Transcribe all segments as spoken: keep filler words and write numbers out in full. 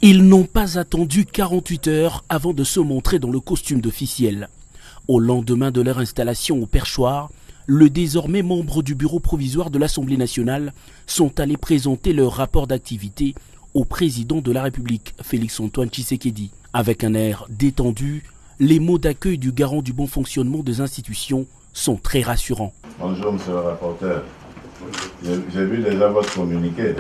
Ils n'ont pas attendu quarante-huit heures avant de se montrer dans le costume d'officiel. Au lendemain de leur installation au perchoir, le désormais membre du bureau provisoire de l'Assemblée nationale sont allés présenter leur rapport d'activité au président de la République, Félix-Antoine Tshisekedi. Avec un air détendu, les mots d'accueil du garant du bon fonctionnement des institutions sont très rassurants. Bonjour, monsieur le rapporteur. J'ai vu déjà votre communiqué.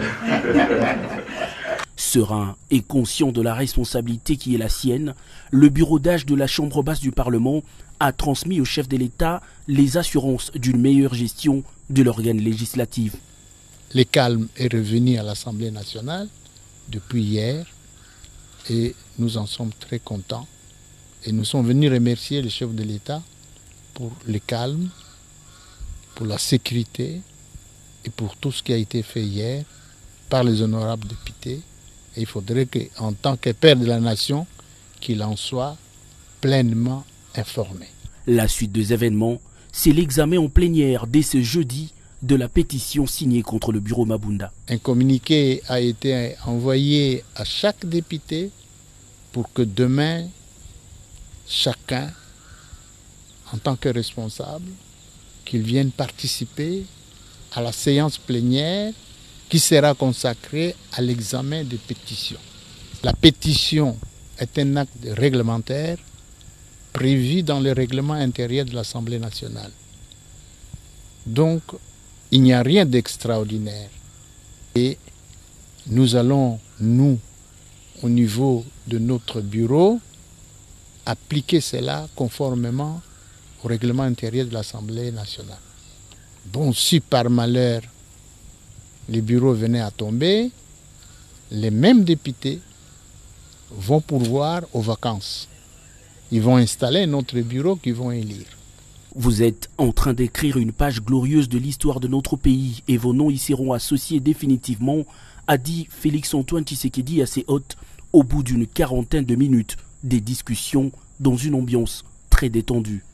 Serein et conscient de la responsabilité qui est la sienne, le bureau d'âge de la Chambre basse du Parlement a transmis au chef de l'État les assurances d'une meilleure gestion de l'organe législatif. Le calme est revenu à l'Assemblée nationale depuis hier et nous en sommes très contents. Et nous sommes venus remercier le chef de l'État pour le calme, pour la sécurité et pour tout ce qui a été fait hier par les honorables députés. Et il faudrait qu'en tant que père de la nation, qu'il en soit pleinement informé. La suite des événements, c'est l'examen en plénière dès ce jeudi de la pétition signée contre le bureau Mabunda. Un communiqué a été envoyé à chaque député pour que demain, chacun, en tant que responsable, qu'il vienne participer à la séance plénière qui sera consacrée à l'examen des pétitions. La pétition est un acte réglementaire prévu dans le règlement intérieur de l'Assemblée nationale. Donc, il n'y a rien d'extraordinaire. Et nous allons, nous, au niveau de notre bureau, appliquer cela conformément au règlement intérieur de l'Assemblée nationale. Bon, si par malheur les bureaux venaient à tomber, les mêmes députés vont pourvoir aux vacances. Ils vont installer notre bureau qu'ils vont élire. Vous êtes en train d'écrire une page glorieuse de l'histoire de notre pays et vos noms y seront associés définitivement, a dit Félix-Antoine Tshisekedi à ses hôtes au bout d'une quarantaine de minutes des discussions dans une ambiance très détendue.